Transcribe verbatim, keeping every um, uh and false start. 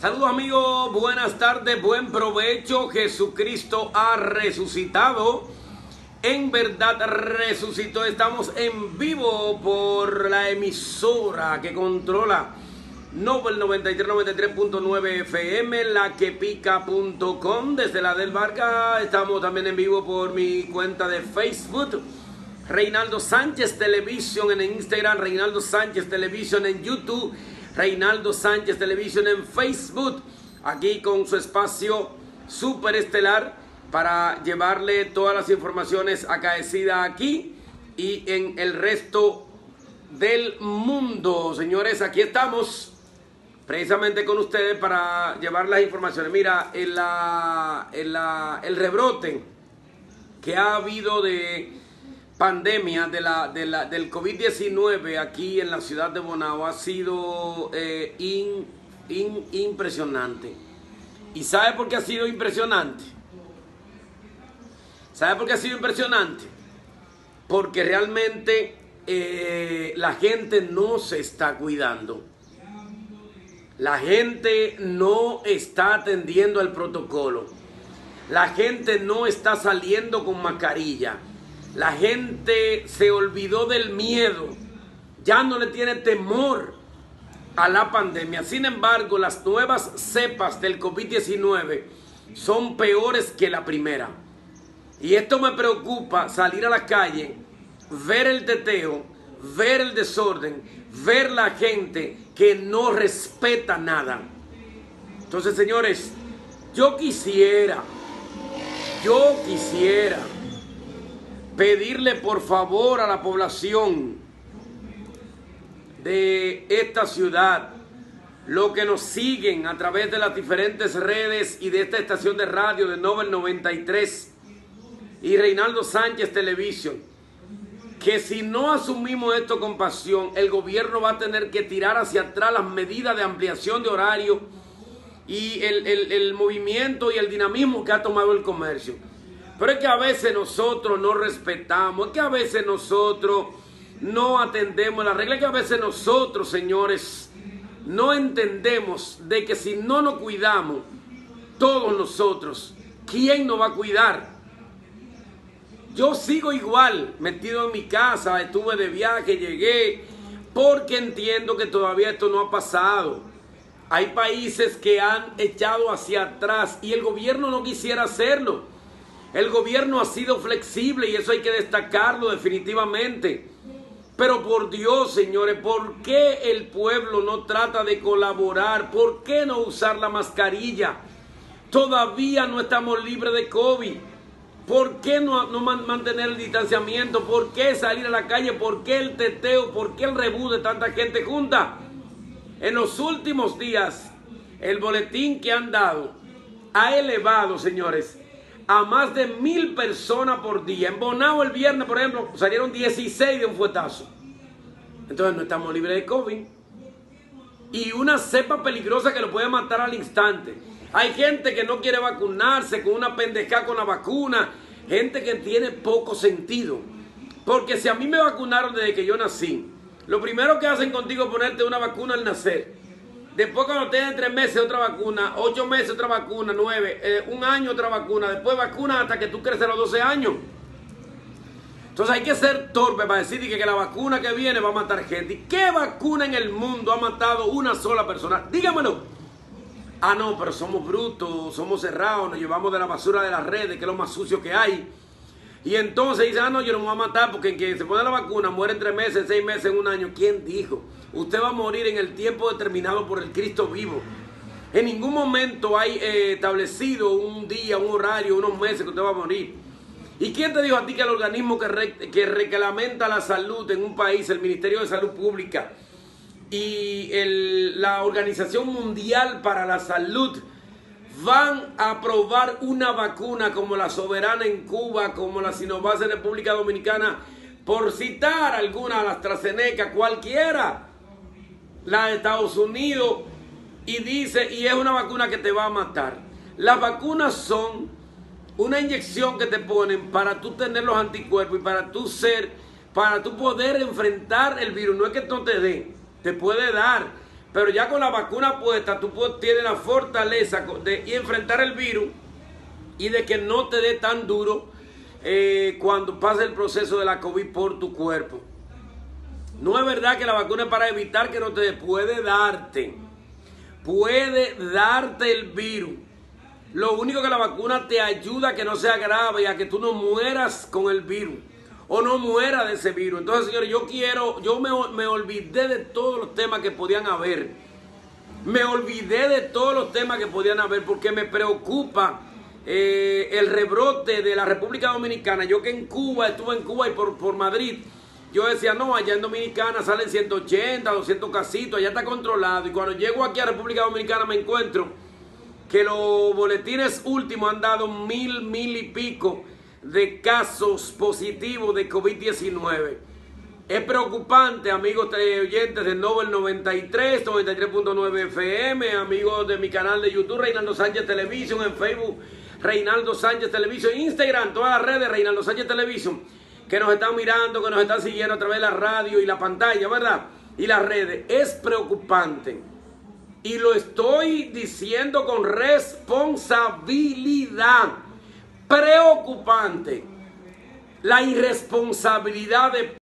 Saludos amigos, buenas tardes, buen provecho. Jesucristo ha resucitado. En verdad resucitó. Estamos en vivo por la emisora que controla Nobel noventa y tres noventa y tres punto nueve F M, la que pica punto com. Desde la del Barca estamos también en vivo por mi cuenta de Facebook, Reinaldo Sánchez Televisión en Instagram, Reinaldo Sánchez Televisión en YouTube, Reinaldo Sánchez Televisión en Facebook, aquí con su espacio super estelar para llevarle todas las informaciones acaecidas aquí y en el resto del mundo. Señores, aquí estamos precisamente con ustedes para llevar las informaciones. Mira, en la, en la, el rebrote que ha habido de pandemia de la, de la, del COVID diecinueve aquí en la ciudad de Bonao ha sido eh, in, in, impresionante. ¿Y sabe por qué ha sido impresionante? ¿Sabe por qué ha sido impresionante? Porque realmente eh, la gente no se está cuidando. La gente no está atendiendo el protocolo. La gente no está saliendo con mascarilla. La gente se olvidó del miedo. Ya no le tiene temor a la pandemia. Sin embargo, las nuevas cepas del COVID diecinueve son peores que la primera. Y esto me preocupa, salir a la calle, ver el teteo, ver el desorden, ver la gente que no respeta nada. Entonces, señores, yo quisiera, yo quisiera pedirle por favor a la población de esta ciudad, los que nos siguen a través de las diferentes redes y de esta estación de radio de Nobel noventa y tres y Reinaldo Sánchez Televisión, que si no asumimos esto con pasión, el gobierno va a tener que tirar hacia atrás las medidas de ampliación de horario y el, el, el movimiento y el dinamismo que ha tomado el comercio. Pero es que a veces nosotros no respetamos, es que a veces nosotros no atendemos las reglas, es que a veces nosotros, señores, no entendemos de que si no nos cuidamos, todos nosotros, ¿quién nos va a cuidar? Yo sigo igual, metido en mi casa, estuve de viaje, llegué, porque entiendo que todavía esto no ha pasado. Hay países que han echado hacia atrás y el gobierno no quisiera hacerlo. El gobierno ha sido flexible y eso hay que destacarlo definitivamente. Pero por Dios, señores, ¿por qué el pueblo no trata de colaborar? ¿Por qué no usar la mascarilla? Todavía no estamos libres de COVID. ¿Por qué no, no mantener el distanciamiento? ¿Por qué salir a la calle? ¿Por qué el teteo? ¿Por qué el rebú de tanta gente junta? En los últimos días, el boletín que han dado ha elevado, señores, a más de mil personas por día. En Bonao el viernes, por ejemplo, salieron dieciséis de un fuetazo. Entonces no estamos libres de COVID. Y una cepa peligrosa que lo puede matar al instante. Hay gente que no quiere vacunarse con una pendejada con la vacuna. Gente que tiene poco sentido. Porque si a mí me vacunaron desde que yo nací, lo primero que hacen contigo es ponerte una vacuna al nacer. Después cuando tengas tres meses otra vacuna, ocho meses otra vacuna, nueve, eh, un año otra vacuna. Después vacunas hasta que tú creces a los doce años. Entonces hay que ser torpe para decir que, que la vacuna que viene va a matar gente. ¿Y qué vacuna en el mundo ha matado una sola persona? Dígamelo. Ah, no, pero somos brutos, somos cerrados, nos llevamos de la basura de las redes, que es lo más sucio que hay. Y entonces dicen, ah, no, yo no me voy a matar porque en que se pone la vacuna muere en tres meses, en seis meses, en un año. ¿Quién dijo? Usted va a morir en el tiempo determinado por el Cristo vivo. En ningún momento hay eh, establecido un día, un horario, unos meses que usted va a morir. ¿Y quién te dijo a ti que el organismo que, re, que reglamenta la salud en un país, el Ministerio de Salud Pública y el, la Organización Mundial para la Salud, van a aprobar una vacuna como la Soberana en Cuba, como la Sinovac en República Dominicana, por citar alguna, la AstraZeneca, cualquiera, la de Estados Unidos, y dice, y es una vacuna que te va a matar? Las vacunas son una inyección que te ponen para tú tener los anticuerpos y para tú ser, para tú poder enfrentar el virus. No es que no te dé, te puede dar, Pero ya con la vacuna puesta, tú tienes la fortaleza de enfrentar el virus y de que no te dé tan duro eh, cuando pase el proceso de la COVID por tu cuerpo. No es verdad que la vacuna es para evitar que no te dé, puede darte, puede darte el virus. Lo único que la vacuna te ayuda a que no sea grave y a que tú no mueras con el virus o no mueras de ese virus. Entonces, señores, yo quiero, yo me, me olvidé de todos los temas que podían haber. Me olvidé de todos los temas que podían haber porque me preocupa eh, el rebrote de la República Dominicana. Yo que en Cuba, estuve en Cuba y por, por Madrid, yo decía, no, allá en Dominicana salen ciento ochenta, doscientos casitos, allá está controlado. Y cuando llego aquí a República Dominicana me encuentro que los boletines últimos han dado mil, mil y pico de casos positivos de COVID diecinueve. Es preocupante, amigos oyentes de Nobel noventa y tres, noventa y tres punto nueve F M, amigos de mi canal de YouTube, Reinaldo Sánchez Televisión, en Facebook, Reinaldo Sánchez Televisión, Instagram, todas las redes, Reinaldo Sánchez Televisión, que nos están mirando, que nos están siguiendo a través de la radio y la pantalla, ¿verdad? Y las redes. Es preocupante. Y lo estoy diciendo con responsabilidad. Preocupante la irresponsabilidad de